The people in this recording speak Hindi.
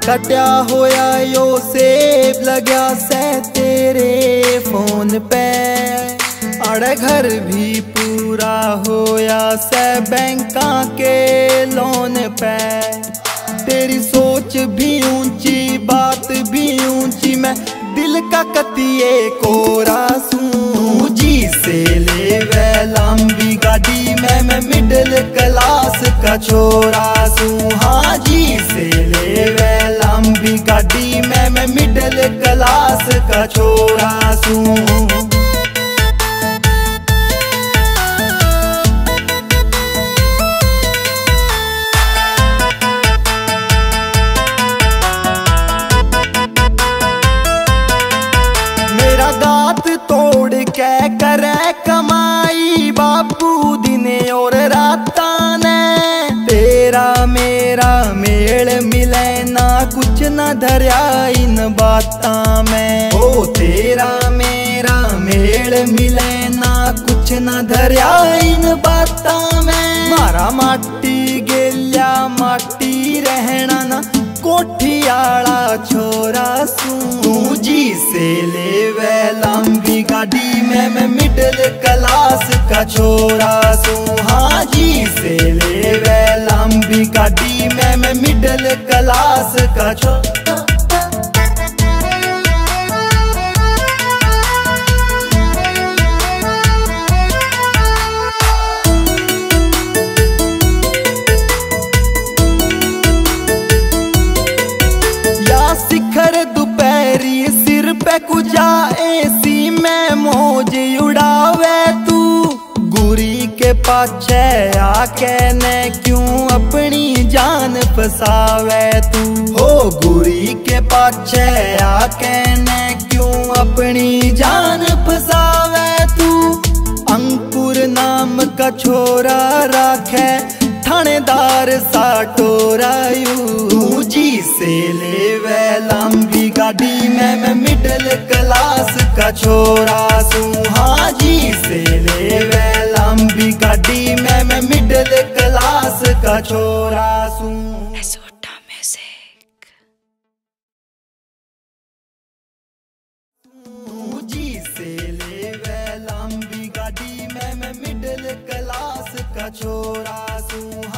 कट्या होया यो सेब लग्या से तेरे फोन पे। अड़े घर भी पूरा होया से बैंका के लोन पे। तेरी सोच भी ऊंची बात भी ऊंची, मैं दिल का कतिये कोरा सूं। जी से ले वे लंबी गाड़ी में मैं मिडिल क्लास का छोरा सूं। हाँ जी से ले वे लंबी गाड़ी में मैं मिडिल क्लास का छोरा सूं। गात तोड़ के करे कमाई बापू दिने और राता ने। तेरा मेरा मेल मिले ना कुछ न धर्या इन बाता में। ओ तेरा मेरा मेल मिले ना कुछ न धर्या इन बाता में। मारा माटी गेल्या माटी रहना ना कोठी आला छोरा सूं। जी से ले वे लंबी गाड़ी में मैं मिडिल क्लास का छोरा सूं। हाँ जी से ले वे लंबी गाड़ी में मैं मिडिल क्लास का छोरा। शिखर दोपहरी सिर पे कुजा एसी में मौज उड़ावे तू। गुरी के पाछे आके ने क्यों अपनी जान फसावे तू। हो गुरी के पाछे आके ने क्यों अपनी जान फसावे तू। अंकुर नाम का छोरा राखे थानेदार साटोरा यू। जी से ले वे लंबी गाड़ी में मैं मिडिल क्लास का छोरा सूं। हाँ जी से ले वे लंबी गाड़ी में मैं मिडिल क्लास का छोरा सूं। जी से ले वे लंबी गाड़ी में मैं मिडिल क्लास का छोरा सूं।